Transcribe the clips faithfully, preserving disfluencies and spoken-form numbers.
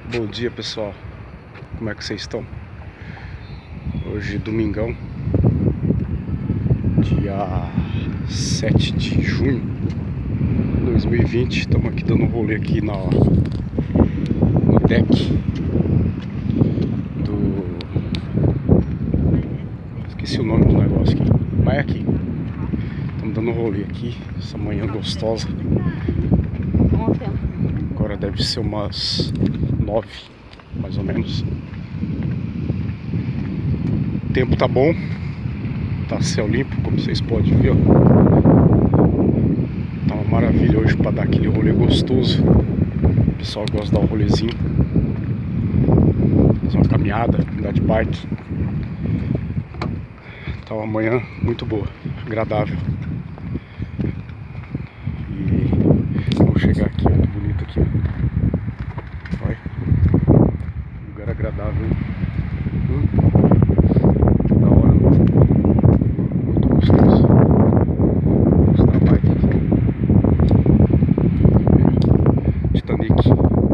Bom dia, pessoal. Como é que vocês estão? Hoje, domingão, dia sete de junho de dois mil e vinte. Estamos aqui dando um rolê aqui na, no deck do... Esqueci o nome do negócio aqui. Mas é aqui. Estamos dando um rolê aqui, essa manhã gostosa. Agora deve ser umas nove, mais ou menos. O tempo tá bom, tá céu limpo, como vocês podem ver, ó. Tá uma maravilha hoje para dar aquele rolê gostoso. O pessoal gosta de dar um rolezinho, fazer uma caminhada, andar de bike. Tá uma manhã muito boa, agradável. E vamos chegar aqui, ó, que bonito aqui, ó. Olha, lugar agradável, hein? Hum. Da hora, muito gostoso. Vamos dar bike aqui. Titanic.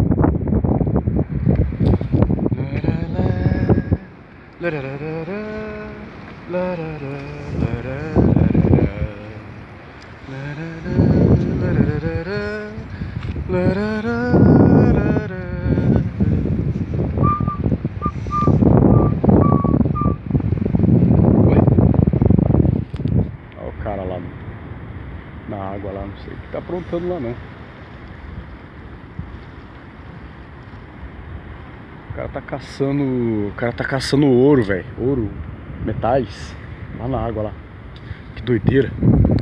Olha o cara lá na água lá, não sei o que tá aprontando lá não. O cara tá caçando. O cara tá caçando ouro, velho. Ouro, metais. Lá na água lá. Que doideira.